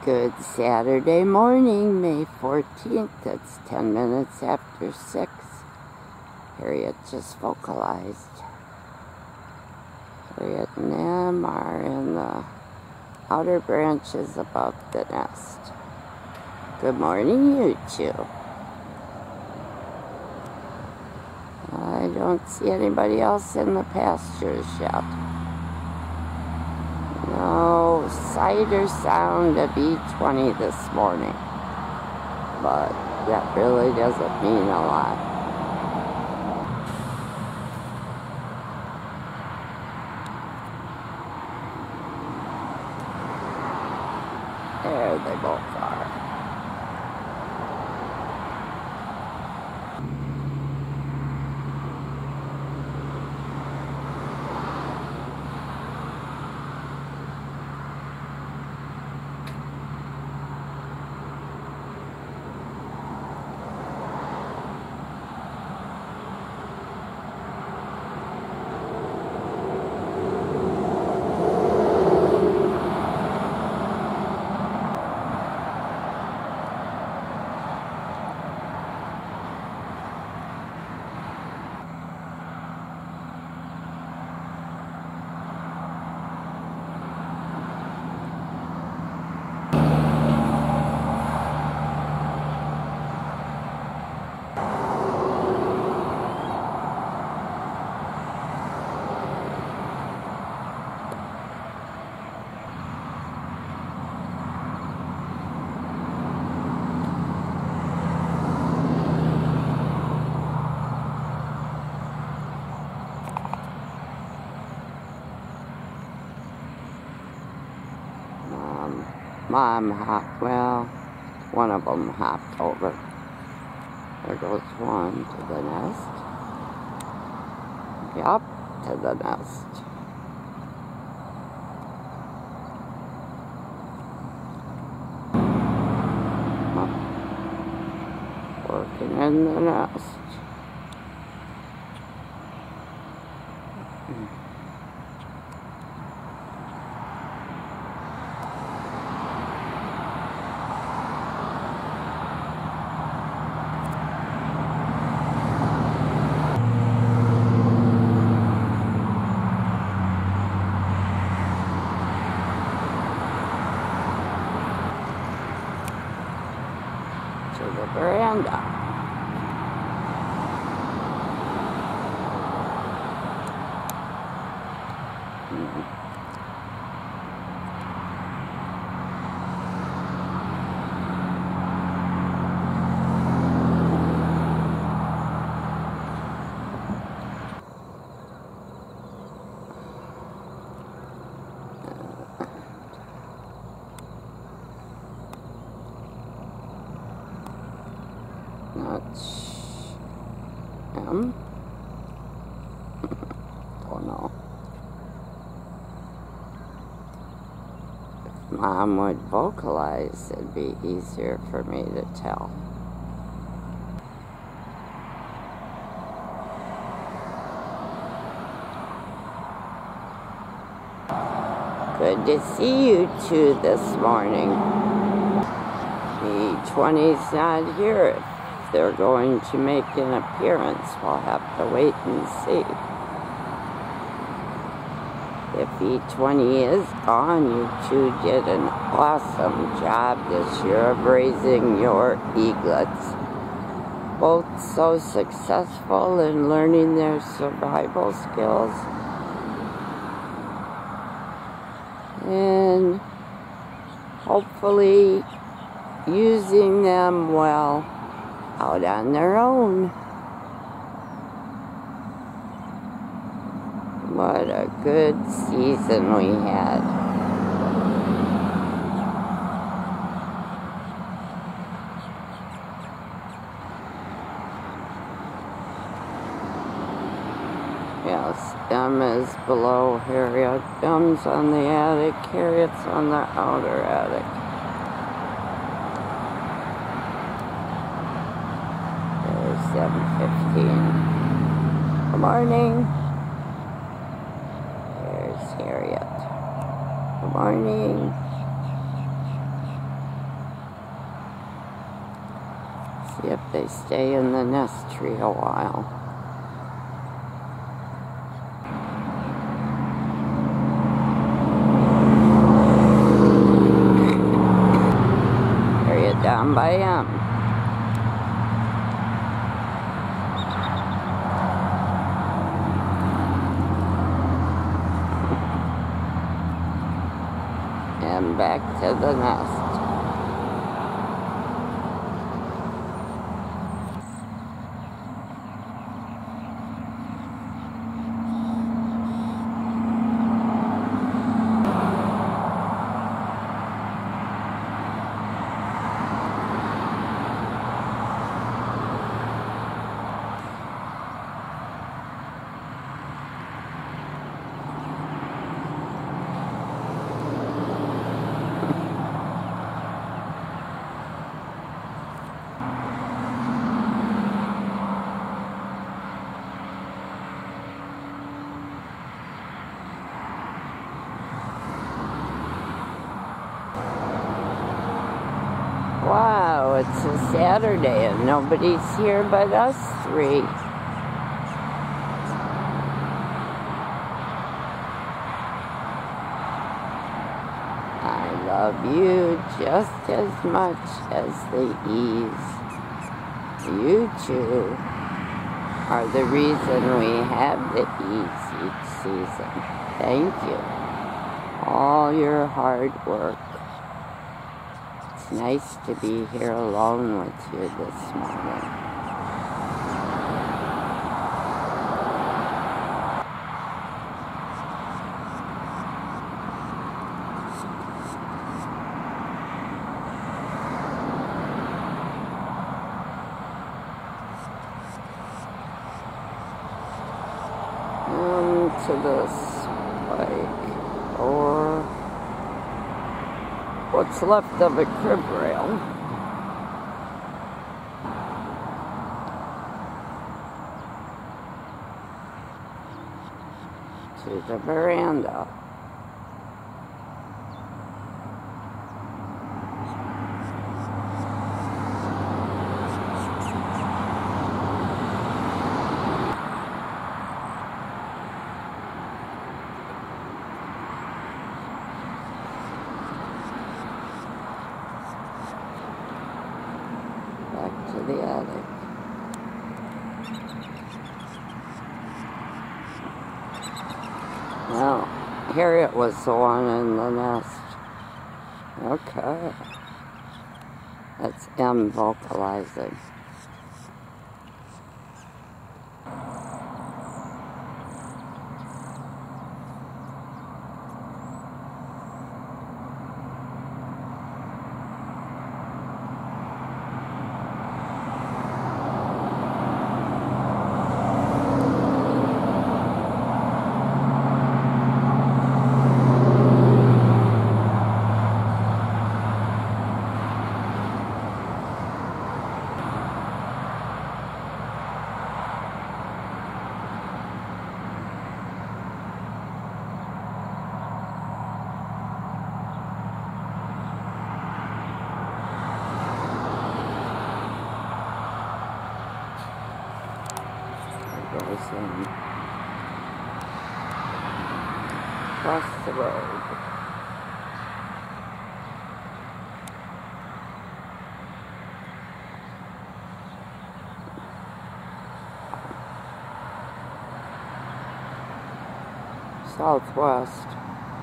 Good Saturday morning, May 14th. It's 10 minutes after 6. Harriet just vocalized. Harriet and Em are in the outer branches above the nest. Good morning, you two. I don't see anybody else in the pastures yet. No sight or sound of E20 this morning, but that really doesn't mean a lot. There they both are. Mom hopped, well, one of them hopped over. There goes one to the nest. Yup, to the nest. Working in the nest. To the veranda. Don't know. If Mom would vocalize, it'd be easier for me to tell. Good to see you two this morning. E20's not here. If they're going to make an appearance, we'll have to wait and see. If E20 is gone, you two did an awesome job this year of raising your eaglets. Both so successful in learning their survival skills and hopefully using them well out on their own. What a good season we had. Yes, Em is below Harriet. Em's on the attic, Harriet's on the outer attic. There's 7:15. Good morning. There's Harriet. Good morning. See if they stay in the nest tree a while. Harriet down by M. And back to the nest. Wow, it's a Saturday and nobody's here but us three. I love you just as much as the E's. You two are the reason we have the E's each season. Thank you. All your hard work. It's nice to be here alone with you this morning. To the spike, or what's left of a crib rail. To the veranda. To the attic. Well, Harriet was the one in the nest. Okay. That's M vocalizing. Across the road. Southwest.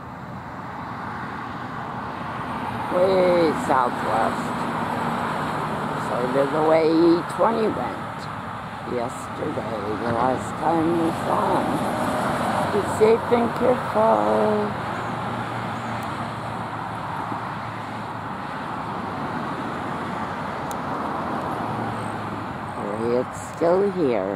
Way southwest. So did the way E20 went yesterday, the last time we saw him. Be safe and careful. Harriet's still here.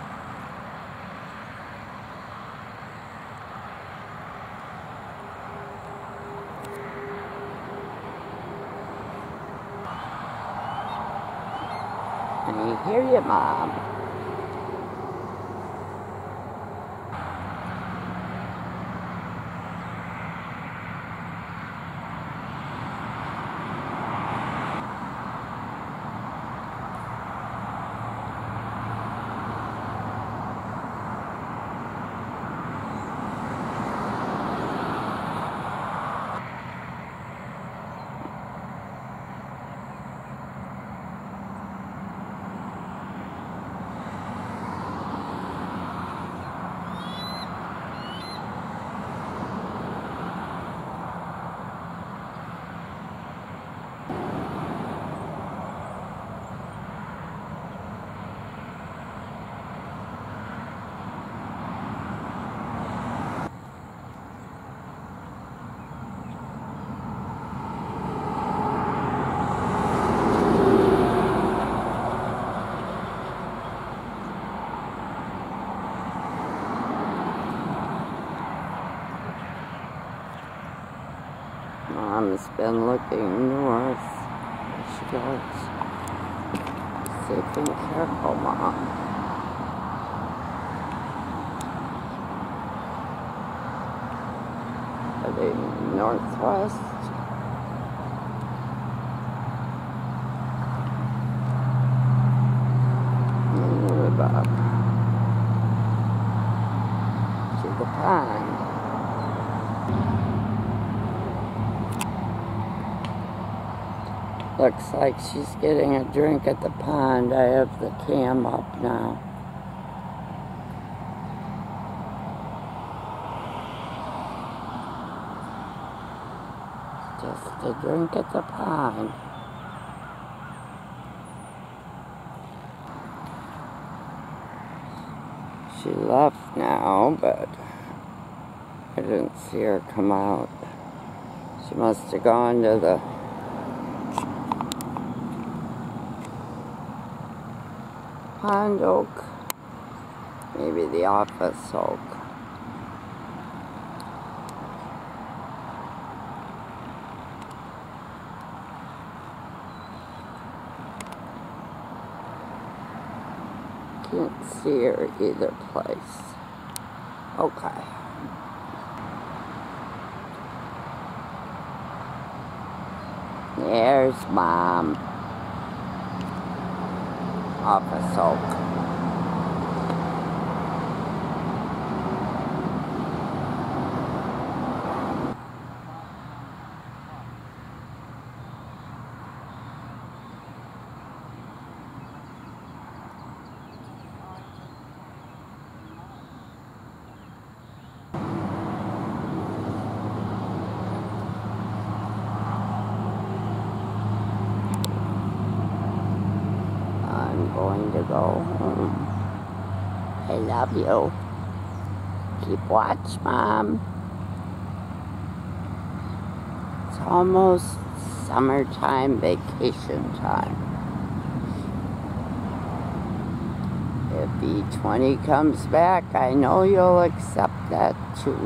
I hear you, Mom. Mom's been looking north. She goes. Safe and careful, Mom. Heading northwest. Move up to the pond. Looks like she's getting a drink at the pond. I have the cam up now. Just a drink at the pond. She left now, but I didn't see her come out. She must have gone to the pond oak, maybe the office oak. Can't see her either place. Okay. There's Mom. Office oak. I'm going to go home. I love you. Keep watch, Mom. It's almost summertime vacation time. If E20 comes back, I know you'll accept that too.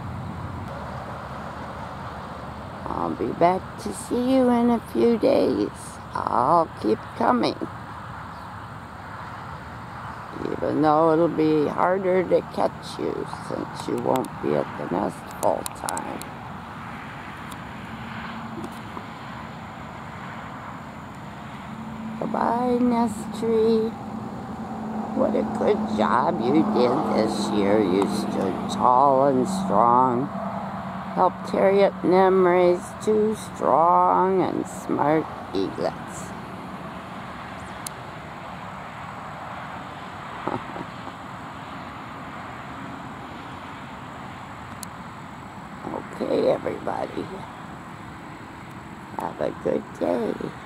I'll be back to see you in a few days. I'll keep coming. Even though it'll be harder to catch you since you won't be at the nest full time. Goodbye, nest tree. What a good job you did this year. You stood tall and strong. Helped Harriet M raise 2 strong and smart eaglets. Okay, everybody. Have a good day.